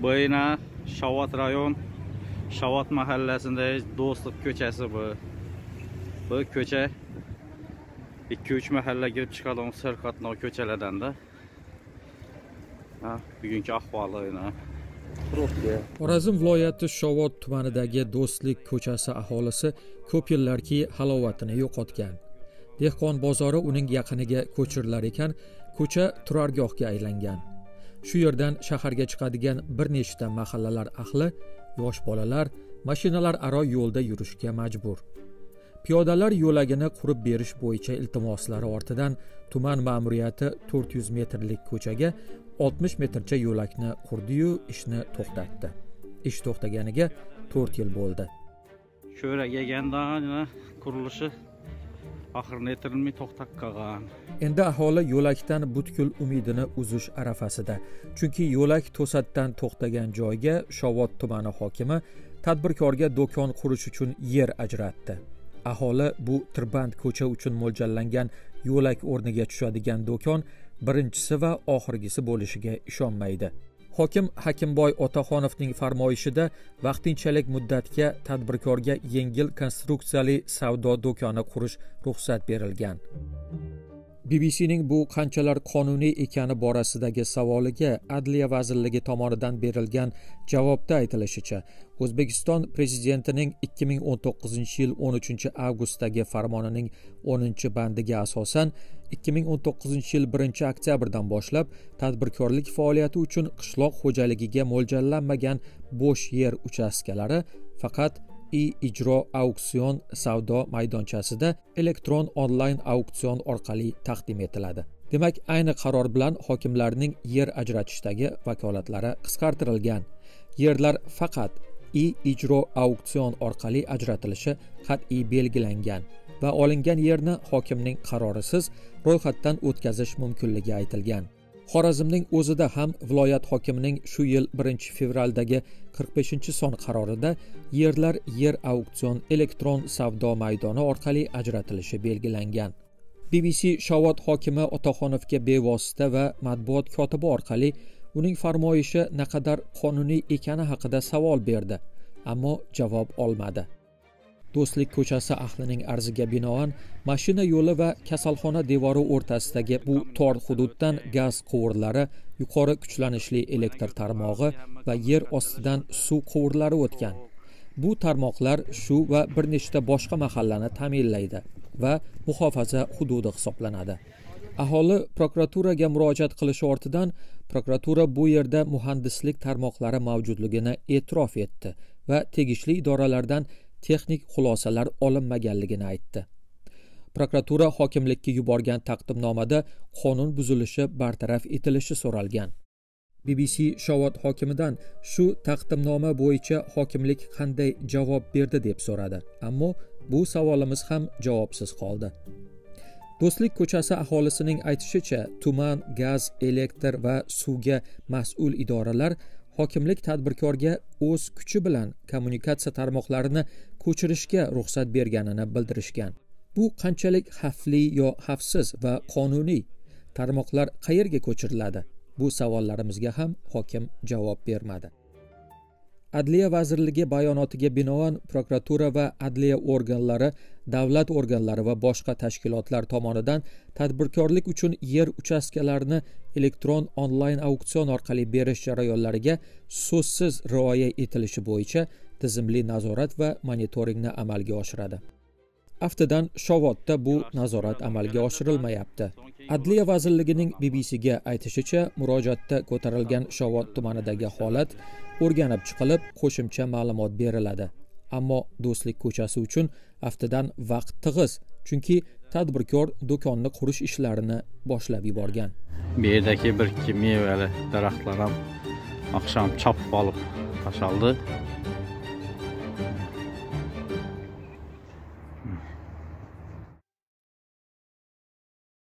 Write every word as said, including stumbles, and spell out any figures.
Bu yine Shavot rayon, Shavot mahallesinde Do'stlik ko'chasi bu. Bu ko'cha ikki uch mahalla girib chiqadigan serqatnov ko'chalardan da. Ha, bugungi ahvoli yana. Xorazm viloyati Shovot tumanidagi Do'stlik ko'chasi aholisi ko'p yillarki halovatini yo'qotgan. Dehqon bozori uning yaqiniga ko'chirilar ekan, ko'cha turargohga aylangan. Shu yerdan shaharga chiqadigan bir nechta mahallalar ahli, yosh bolalar mashinalar aro yo'lda yurishga majbur. Piyodalar yo'lagini qurib berish bo'yicha iltimoslari ortidan tuman ma'muriyati to'rt yuz metrlik ko'chaga oltmish metrcha yo'lakni qurdi-yu, ishni to'xtatdi. Ish to'xtaganiga to'rt yil bo'ldi. Sho'ra kelgandan qurilishi oxirni yetirilmay to'xtab qolgan. Endi aholi yo'lakdan butkul umidini uzish arafasida. Chunki yo'lak to'satdan to'xtagan joyga Shovot tumani hokimi tadbirkorga do'kon qurish uchun yer ajratdi. Aholi bu tirband ko'cha uchun mo'ljallangan yo'lak o'rniga tushadigan do'kon birinchisi va oxirgisi bo'lishiga ishonmaydi. Hokim Hakimboy Otaxonovning farmoyishida vaqtinchalik muddatga tadbirkorga yengil konstruksiyali savdo do'koni qurish ruxsat berilgan. B B C'ning bu qanchalar qonuniy ekani borasidagi savoliga Adliya vazirligi tomonidan berilgan javobda aytilishicha, O'zbekiston prezidentining ikki ming o'n to'qqizinchi yil o'n uchinchi avgustdagi farmonining o'ninchi bandiga asosan ikki ming o'n to'qqizinchi yil birinchi oktyabrdan boshlab tadbirkorlik faoliyati uchun qishloq xo'jaligiga mo'ljallanmagan bo'sh yer uchastkalari faqat i-ijro auksion savdo maydonchasida elektron onlayn auksion orqali taqdim etiladi. Demak, ayni qaror bilan hokimlarning yer ajratishdagi vakolatlari qisqartirilgan. Yerlar faqat i-ijro auksion orqali ajratilishi qat'iy belgilangan va olingan yerni hokimning qarorisiz ro'yxatdan o'tkazish mumkinligi aytilgan. Xorazmning o'zida ham viloyat hokimining shu yil birinchi fevraldagi qirq beshinchi son qarorida yerlar yer auksion elektron savdo maydoni orqali ajratilishi belgilangan. B B C Shovot hokimi Otaxonovga bevosita va matbuot kotibi orqali uning farmoyishi naqadar qonuniy ekani haqida savol berdi, ammo javob olmadi. Do'stlik ko'chasi ahlining arziga binoan mashina yo'li va kasalxona devori o'rtasidagi bu tor hududdan gaz quvurlari, yuqori kuchlanishli elektr tarmog'i va yer ostidan suv quvurlari o'tgan. Bu tarmoqlar shu va bir nechta boshqa mahallani ta'minlaydi va muhofaza hududi hisoblanadi. Aholi prokuraturaga murojaat qilishi ortidan prokuratura bu yerda muhandislik tarmoqlari mavjudligini e'tirof etdi va tegishli idoralardan texnik xulosalar olinmaganligini aytdi. Prokuratura hokimlikka yuborgan taqdimnomada qonun buzilishi bartaraf etilishi so'ralgan. B B C Shovot hokimidan shu taqdimnoma bo'yicha hokimlik qanday javob berdi deb so'radi, ammo bu savolimiz ham javobsiz qoldi. Do'stlik ko'chasi aholisining aytishicha, tuman, gaz, elektr va suvga mas'ul idoralar hokimlik tadbirkorga o'z kuchi bilan kommunikatsiya tarmoqlarini ko'chirishga ruxsat berganini bildirishgan. Bu qanchalik xavfli yo xavfsiz va qonuniy? Tarmoqlar qayerga ko'chiriladi? Bu savollarimizga ham hokim javob bermadi. Adliya vazirligi bayonotiga binoan prokuratura va adliya organlari, davlat organlari va boshqa tashkilotlar tomonidan tadbirkorlik uchun yer uchastkalarini elektron onlayn auksion orqali berish jarayonlariga so'zsiz rioya etilishi bo'yicha tizimli nazorat va monitoringni amalga oshiradi. Aftidan Shovotda bu nazorat amalga oshirilmayapti. Adliya vazirligining B B C'ga aytishicha, murojaatda ko'tarilgan Shovot tumanidagi holat o'rganib chiqilib, qo'shimcha ma'lumot beriladi. Ammo Do'stlik ko'chasi uchun aftidan vaqt tig'iz, chunki tadbirkor do'konni qurish ishlarini boshlab yuborgan. Bu yerdagi bir ikki mevali daraxtlar ham oqshom chopib olib tashaldi.